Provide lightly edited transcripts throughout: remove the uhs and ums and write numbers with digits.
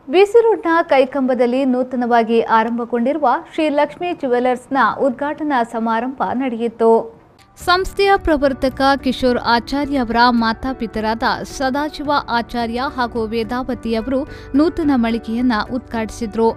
ಬಿಸಿ ರೋಡ್ನ ಕೈಕಂಬದಲ್ಲಿ ನೂತನವಾಗಿ ಆರಂಭಗೊಂಡಿರುವ ಶ್ರೀ ಲಕ್ಷ್ಮೀ ಜ್ಯುವೆಲರ್ಸ್ನ ಉದ್ಘಾಟನಾ ಸಮಾರಂಭ ನಡೆಯಿತು. ಸಂಸ್ಥೆಯ ಪ್ರವರ್ತಕ ಕಿಶೋರ್ ಆಚಾರ್ಯ ಅವರ ಮಾತಾಪಿತರಾದ ಸದಾಶಿವ ಆಚಾರ್ಯ ಹಾಗೂ ವೇದಾವತಿ ಅವರು ನೂತನ ಮಳಿಗೆಯನ್ನು ಉದ್ಘಾಟಿಸಿದರು.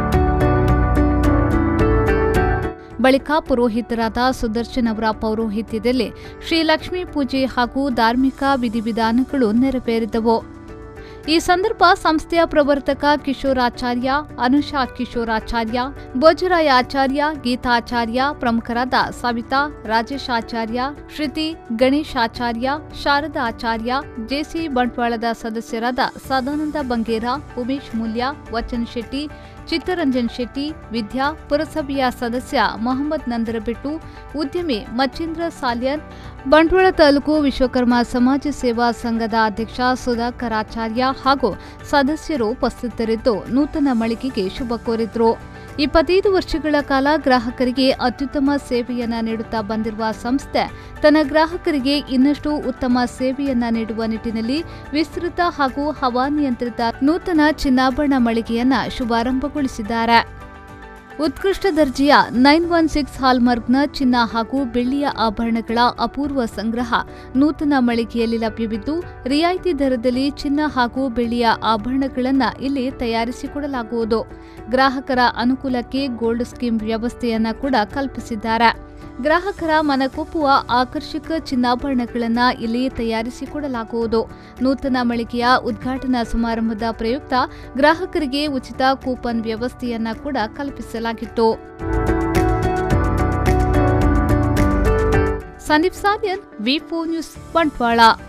ಬಳಿಕ ಪುರೋಹಿತರಾದ ಸುದರ್ಶನ್ ಅವರ ಪೌರೋಹಿತ್ಯದಲ್ಲಿ ಶ್ರೀ ಲಕ್ಷ್ಮೀ ಪೂಜೆ ಹಾಗೂ ಧಾರ್ಮಿಕ ವಿಧಿವಿಧಾನಗಳು ನೆರವೇರಿದವು. ಈ ಸಂದರ್ಭ ಸಂಸ್ಥೆಯ ಪ್ರವರ್ತಕ ಕಿಶೋರಾಚಾರ್ಯ, ಅನುಷಾ ಕಿಶೋರಾಚಾರ್ಯ, ಭೋಜರಾಯ ಆಚಾರ್ಯ, ಗೀತಾಚಾರ್ಯ, ಪ್ರಮುಖರಾದ ಸವಿತಾ, ರಾಜೇಶಾಚಾರ್ಯ, ಶ್ರುತಿ, ಗಣೇಶಾಚಾರ್ಯ, ಶಾರದಾ ಆಚಾರ್ಯ, ಜೆಸಿ ಬಂಟ್ವಾಳದ ಸದಸ್ಯರಾದ ಸದಾನಂದ ಬಂಗೇರ, ಉಮೇಶ್ ಮೂಲ್ಯ, ವಚನ್ ಶೆಟ್ಟಿ, ಚಿತ್ತರಂಜನ್ ಶೆಟ್ಟಿ, ವಿದ್ಯಾ, ಪುರಸಭೆಯ ಸದಸ್ಯ ಮೊಹಮ್ಮದ್ ನಂದರಬೆಟ್ಟು, ಉದ್ಯಮಿ ಮಚ್ಚೇಂದ್ರ ಸಾಲ್ಯನ್, ಬಂಟ್ವಾಳ ತಾಲೂಕು ವಿಶ್ವಕರ್ಮ ಸಮಾಜ ಸೇವಾ ಸಂಘದ ಅಧ್ಯಕ್ಷ ಸುಧಾಕರ್ ಆಚಾರ್ಯ ಹಾಗೂ ಸದಸ್ಯರು ಉಪಸ್ಥಿತರಿದ್ದು ನೂತನ ಮಳಿಗೆಗೆ ಶುಭ ಕೋರಿದರು. 25 ವರ್ಷಗಳ ಕಾಲ ಗ್ರಾಹಕರಿಗೆ ಅತ್ಯುತ್ತಮ ಸೇವೆಯನ್ನ ನೀಡುತ್ತಾ ಬಂದಿರುವ ಸಂಸ್ಥೆ ತನ್ನ ಗ್ರಾಹಕರಿಗೆ ಇನ್ನಷ್ಟು ಉತ್ತಮ ಸೇವೆಯನ್ನ ನೀಡುವ ನಿಟ್ಟಿನಲ್ಲಿ ವಿಸ್ತೃತ ಹಾಗೂ ಹವಾನಿಯಂತ್ರಿತ ನೂತನ ಚಿನ್ನಾಭರಣ ಮಳಿಗೆಯನ್ನ ಶುಭಾರಂಭಗೊಳಿಸಿದ್ದಾರೆ. ಉತ್ಕೃಷ್ಟ ದರ್ಜೆಯ 916 ಹಾಲ್ಮಾರ್ಕ್ನ ಚಿನ್ನ ಹಾಗೂ ಬೆಳ್ಳಿಯ ಆಭರಣಗಳ ಅಪೂರ್ವ ಸಂಗ್ರಹ ನೂತನ ಮಳಿಗೆಯಲ್ಲಿ ಲಭ್ಯವಿದ್ದು, ರಿಯಾಯಿತಿ ದರದಲ್ಲಿ ಚಿನ್ನ ಹಾಗೂ ಬೆಳ್ಳಿಯ ಆಭರಣಗಳನ್ನು ಇಲ್ಲಿ ತಯಾರಿಸಿಕೊಡಲಾಗುವುದು. ಗ್ರಾಹಕರ ಅನುಕೂಲಕ್ಕೆ ಗೋಲ್ಡ್ ಸ್ಕೀಮ್ ವ್ಯವಸ್ಥೆಯನ್ನ ಕೂಡ ಕಲ್ಪಿಸಿದ್ದಾರೆ. ಗ್ರಾಹಕರ ಮನಕೊಪ್ಪುವ ಆಕರ್ಷಕ ಚಿನ್ನಾಭರಣಗಳನ್ನು ಇಲ್ಲಿ ತಯಾರಿಸಿಕೊಡಲಾಗುವುದು. ನೂತನ ಮಳಿಗೆಯ ಉದ್ಘಾಟನಾ ಸಮಾರಂಭದ ಪ್ರಯುಕ್ತ ಗ್ರಾಹಕರಿಗೆ ಉಚಿತ ಕೂಪನ್ ವ್ಯವಸ್ಥೆಯನ್ನ ಕೂಡ ಕಲ್ಪಿಸಲಾಗಿತ್ತು. ಸಂದೀಪ್ ಸಾಲ್ಯನ್, ವಿ4 ನ್ಯೂಸ್, ಬಂಟ್ವಾಳ.